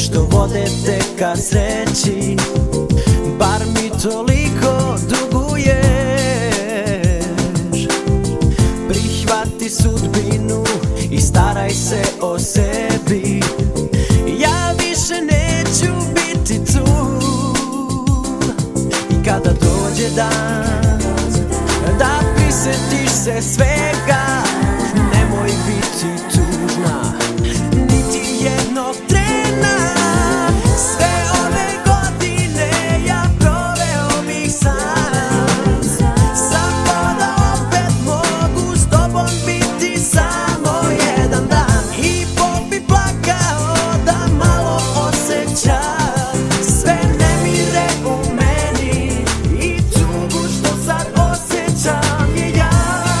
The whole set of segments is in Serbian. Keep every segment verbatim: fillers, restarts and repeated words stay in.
što vode te ka sreći, bar mi toliko duguješ. Prihvati sudbinu i staraj se o sebi, ja više neću biti tu. I kada dođe dan da prisjetiš se svega, nemoj biti tužna niti jednog trena. Sve ove godine ja proveo bih sam, samo da opet mogu s tobom biti samo jedan dan. I Bog bi plakao da malo osjećam sve nemire u meni i tugu što sad osjećam je ja.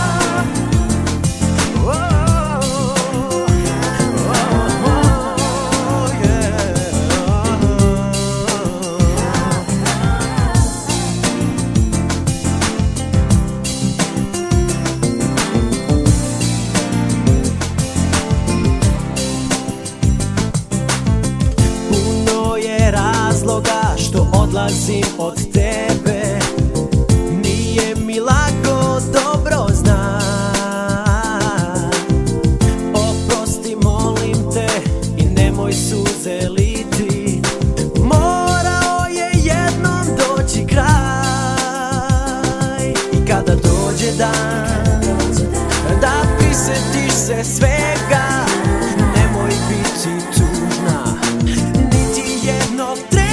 Što odlazim od tebe, nije mi lako, dobro znam. Oprosti, molim te, i nemoj suze liti. Morao je jednom doći kraj. I kada dođe dan da prisjetiš se svega, nemoj biti tužna niti jednog trena.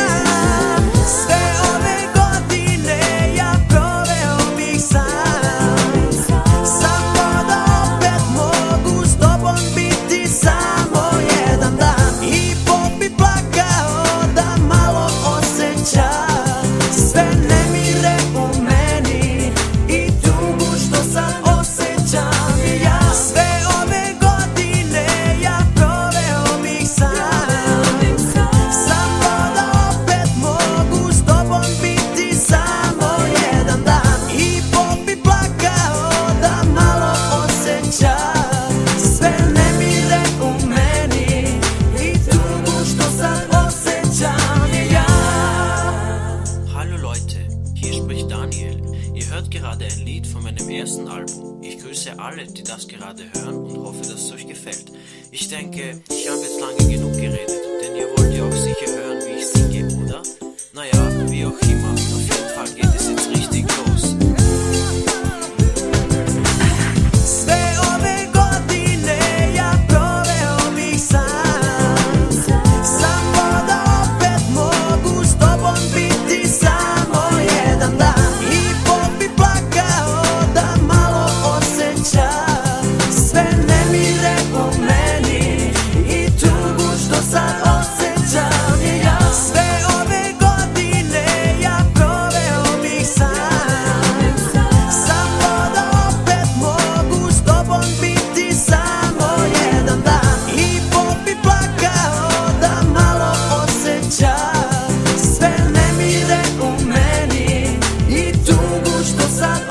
Gerade ein Lied von meinem ersten Album. Ich grüße alle, die das gerade hören und hoffe, dass es euch gefällt. Ich denke, ich habe jetzt lange genug geredet, denn ihr wollt ja auch sicher hören, wie ich singe, oder? Naja, wie auch immer, auf jeden Fall geht es jetzt richtig los. Sve nemire u meni i tugu što sad